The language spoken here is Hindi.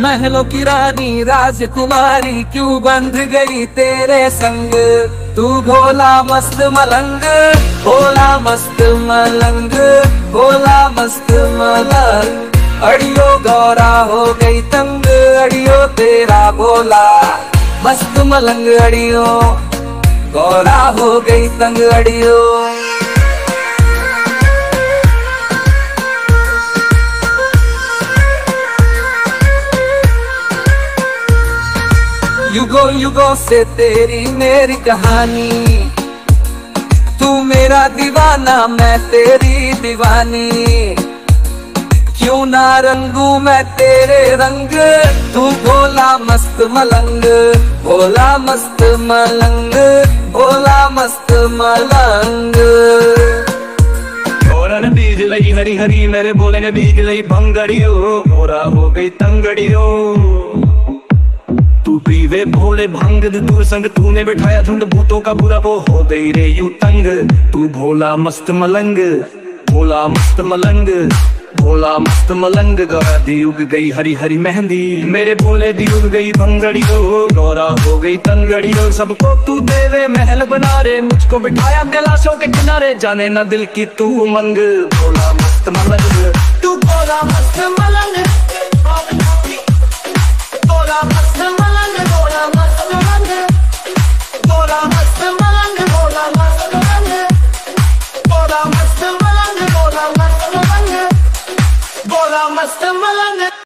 महलों की रानी राजकुमारी क्यों बंध गई तेरे संग। तू भोला मस्त मलंग, भोला मस्त मलंग, भोला मस्त मलंग। अड़ियो गौरा हो गई तंग, अड़ियो तेरा भोला मस्त मलंग। अड़ियो गौरा हो गई तंग, अड़ियो। युगों युगों से तेरी मेरी कहानी, तू मेरा दीवाना मैं तेरी दीवानी। क्यों ना रंगू मैं तेरे रंग, तू भोला मस्त मलंग, भोला मस्त मलंग, भोला मस्त मलंग। बीज लई हरी हरी मेरे भोले ने बीज लई भंगड़ियो, भोरा हो गई तंगड़ियो। तू पीवे भोले भंग दूर संग, तूने बिठाया झुंड भूतों का बुरा, वो हो गई रे यू तंग। तू भोला मस्त मलंग, भोला मस्त मलंग, भोला मस्त मलंग। गौरा दी उग गई हरी हरी मेहंदी, मेरे भोले दी उग गई भंगड़ियो, गौरा हो गई तंगड़ियो। सबको तू देवे महल बना रे, मुझको बिठाया कैलाशों के किनारे, जाने ना दिल की तू उमंग। भोला मस्त मलंग, तू भोला मस्त मलंग, भोला मस्त मलंग, भोला मस्त मलंग, भोला मस्त मलंग, भोला मस्त मलंग, भोला मस्त मलंग, भोला मस्त मलंग, भोला मस्त मलंग।